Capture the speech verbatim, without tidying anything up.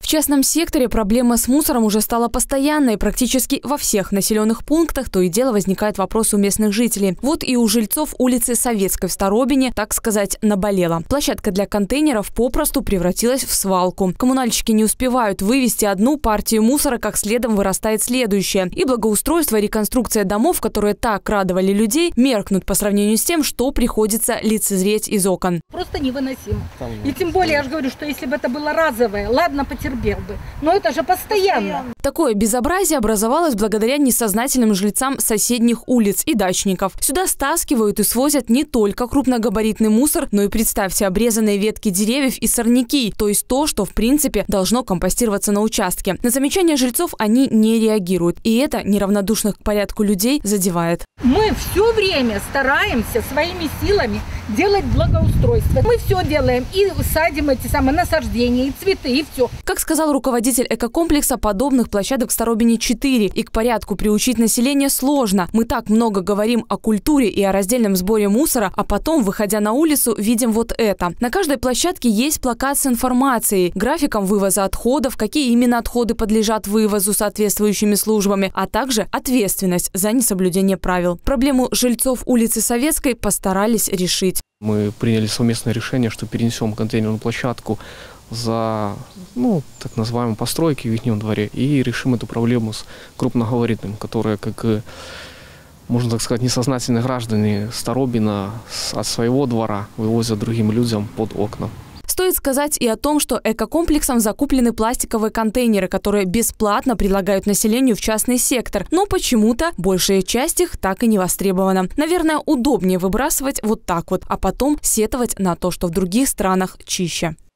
В частном секторе проблема с мусором уже стала постоянной. Практически во всех населенных пунктах то и дело возникает вопрос у местных жителей. Вот и у жильцов улицы Советской в Старобине, так сказать, наболело. Площадка для контейнеров попросту превратилась в свалку. Коммунальщики не успевают вывести одну партию мусора, как следом вырастает следующая. И благоустройство и реконструкция домов, которые так радовали людей, меркнут по сравнению с тем, что приходится лицезреть из окон. Просто невыносимо. И тем более, я же говорю, что если бы это было разовое, ладно, потерпел бы. Но это же постоянно. Такое безобразие образовалось благодаря несознательным жильцам соседних улиц и дачников. Сюда стаскивают и свозят не только крупногабаритный мусор, но и, представьте, обрезанные ветки деревьев и сорняки, то есть то, что в принципе должно компостироваться на участке. На замечания жильцов они не реагируют, и это неравнодушных к порядку людей задевает. Мы все время стараемся своими силами делать благоустройство. Мы все делаем и садим эти самые насаждения, и цветы, и все. Как сказал руководитель экокомплекса, подобных площадок в Старобине четыре, и к порядку приучить население сложно. Мы так много говорим о культуре и о раздельном сборе мусора, а потом, выходя на улицу, видим вот это. На каждой площадке есть плакат с информацией, графиком вывоза отходов, какие именно отходы подлежат вывозу соответствующими службами, а также ответственность за несоблюдение правил. Проблему жильцов улицы Советской постарались решить. Мы приняли совместное решение, что перенесем контейнерную площадку за, ну, так называемые постройки в ихнем дворе и решим эту проблему с крупногабаритным, которые, как, можно так сказать, несознательные граждане Старобина от своего двора вывозят другим людям под окна. Стоит сказать и о том, что экокомплексом закуплены пластиковые контейнеры, которые бесплатно предлагают населению в частный сектор. Но почему-то большая часть их так и не востребована. Наверное, удобнее выбрасывать вот так вот, а потом сетовать на то, что в других странах чище.